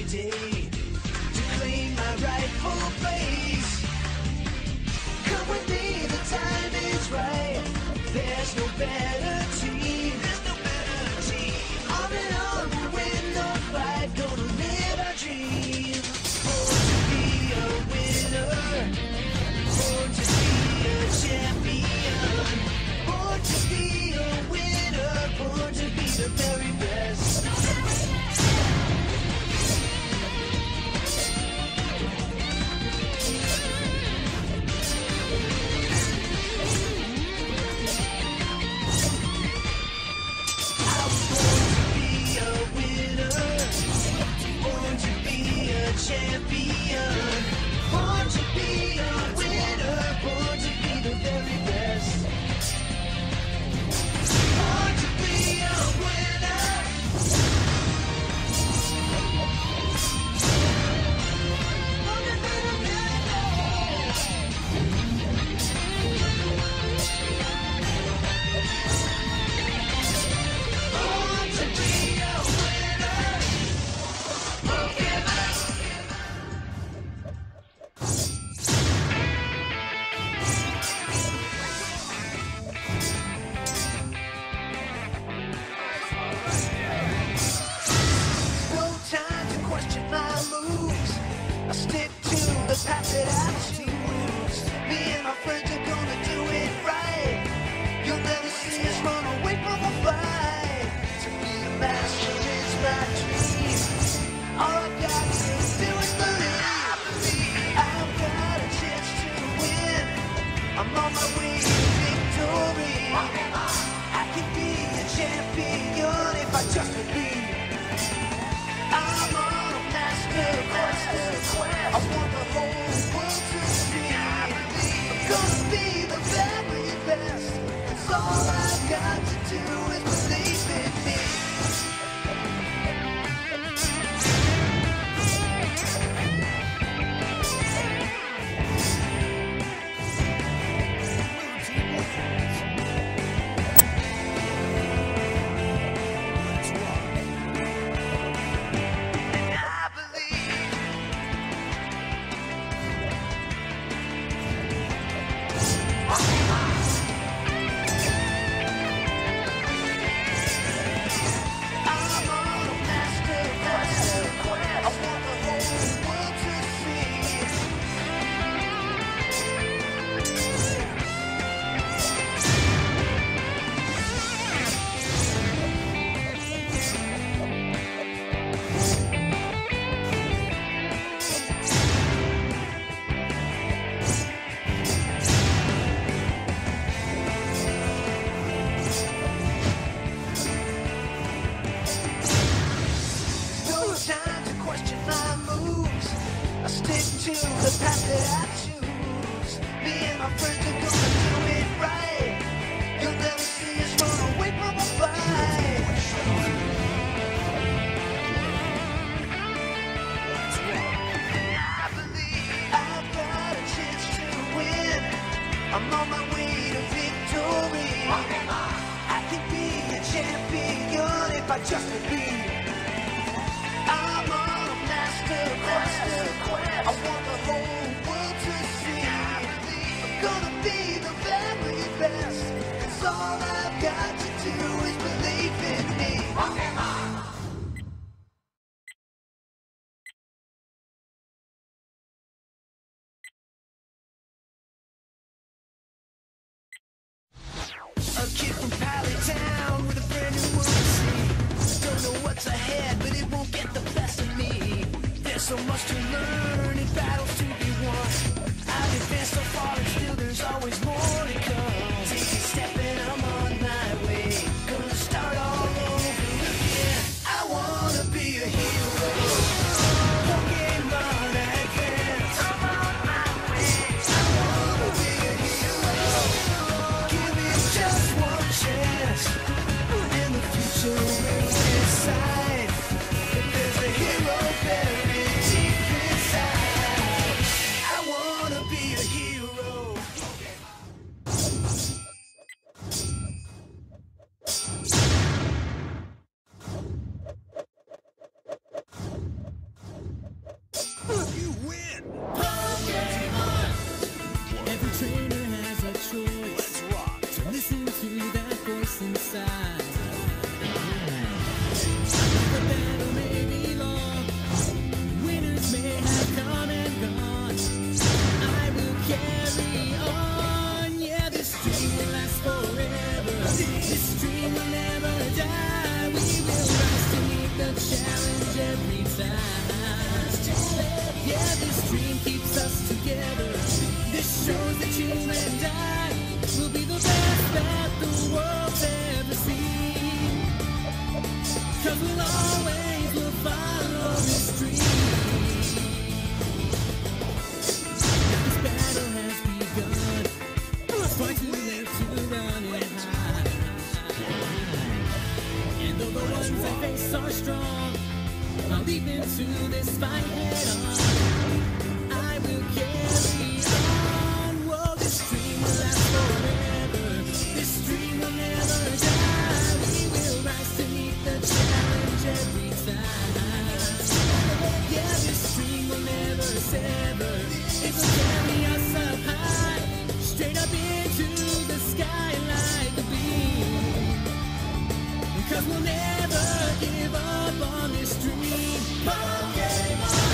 day to claim my rightful place. Come with me, the time is right. There's no better team. There's no better team. Arm in arm, we'll win the fight. Gonna live our dream. Born to be a winner. Born to be a champion. Born to be a winner. Born to be the very best. Champion, born to be a winner, born to be the very best. Born to be a winner. Born to be the very best. Born to be a winner. I stick to the path that I choose. Me and my friends are gonna do it right. You'll never see us run away from a fight. To be a master is my dream. All I've got to do is believe. I've got a chance to win. I'm on my way to victory. I can be a champion if I just believe. I'm on a master quest. I want the whole world to see. I'm gonna be the very best. That's all I've got to do is believe in me. To the path that I choose. Me and my friends are gonna do it right. You'll never see us run away from a fight. I believe I've got a chance to win. I'm on my way to victory. I can be a champion if I just believe. I'm on a master quest. I want the whole world to see. I'm gonna be the very best. Cause all I've got to do is believe in me. A kid from Pally Town with a brand new Odyssey. Don't know what's ahead, but it won't get the best of me. There's so much to learn and battles to be won. I've advanced so far and still there's always more to come. Take a step and I'm on my way. Gonna start all over again. I wanna be a hero. Pokemon advance. I'm on my way. I wanna be a hero. Give me just one chance. In the future we'll decide if there's a hero buried deep inside. trainer has a choice. Let's rock. So listen to that voice inside. The battle may be long, winners may have come and gone. I will carry on. Yeah, this dream will last forever. This dream will never die. We will rise to meet the challenge every time. Yeah, this dream keeps us together. This shows that you and I will be the best that the world's ever seen. 'Cause we'll always will follow this dream. This battle has begun. It's far too late to run and hide. And though the ones I face are strong, I'll leap into this fight head on. I will carry on. Whoa, this dream will last forever. This dream will never die. We will rise to meet the challenge every time. Yeah, this dream will never sever. It will carry us up high, straight up into the sky like a beam. 'Cause we'll never give up on this dream. Pokemon!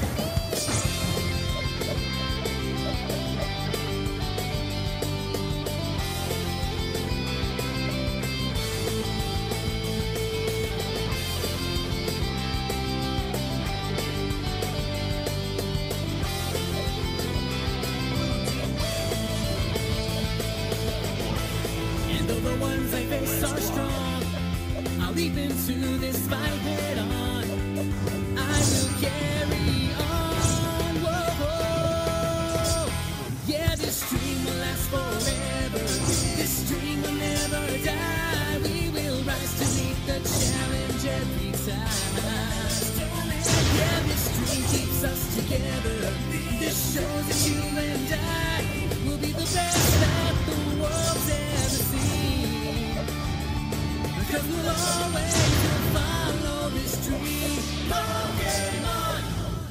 And though the ones I face are strong, I'll leap into this fight head on. I will carry on. Whoa, whoa. Yeah, this dream will last forever. This dream will never die. We will rise to meet the challenge every time. Yeah, this dream keeps us together. This shows that you and I will be the best that the world's ever seen. 'Cause we'll always follow this dream. Pokemon!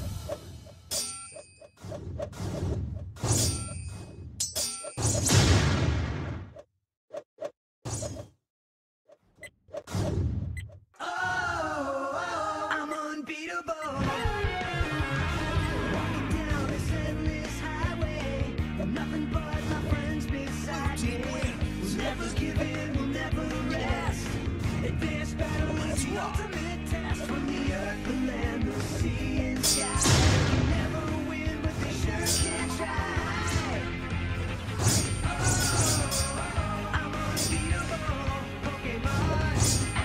I'm unbeatable. Walking down this endless highway, nothing but my friends beside me. We'll never give in, we'll never rest. Advanced battle is the ultimate test. From the earth, the land, the sea and sky. You never win, but they sure can try. I'm unbeatable, Pokemon.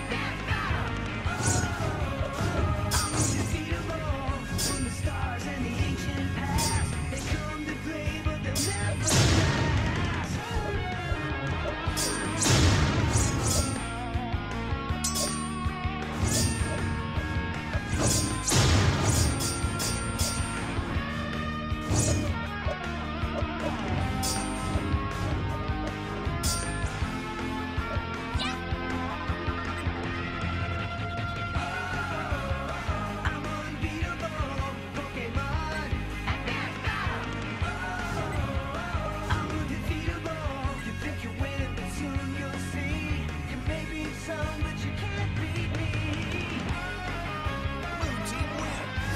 I'm undefeatable. From the stars and the ancient past, they come to play, but they'll never last. I'm unbeatable, Pokemon. I'm undefeatable. You think you win, but soon you'll see. You may beat some, but you can't beat me. Blue team wins.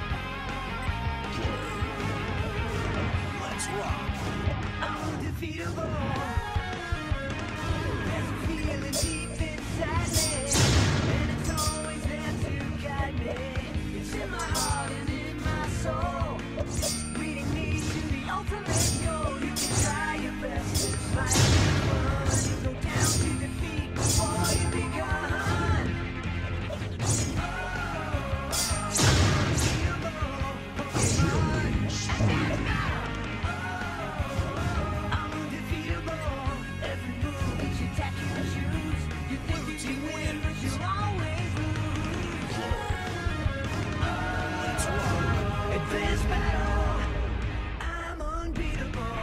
Let's rock. I'm undefeatable. There's a feeling deep inside me, and it's always there to guide me. It's in my heart and in my soul, leading me to the ultimate goal. You can try your best to fight me, but you go down to defeat before you begun. I'm undefeatable. Every move that you attack you choose. You think you can win, but you'll always lose. Let's rock. Advanced battle. I'm unbeatable.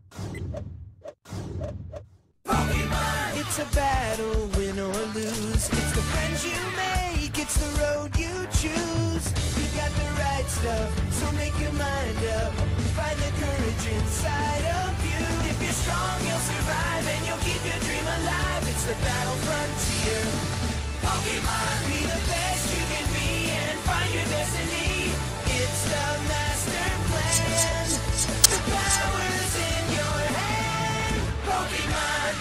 It's a battle, win or lose. stuff, so make your mind up. Find the courage inside of you. If you're strong, you'll survive and you'll keep your dream alive. It's the battle frontier. Pokemon, be the best you can be and find your destiny. It's the master plan. The power's in your hand. Pokemon.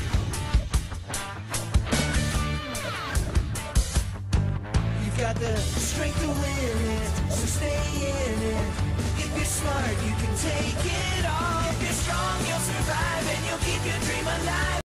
You've got the strength to win it, so stay in it. If you're smart, you can take it all. If you're strong, you'll survive and you'll keep your dream alive.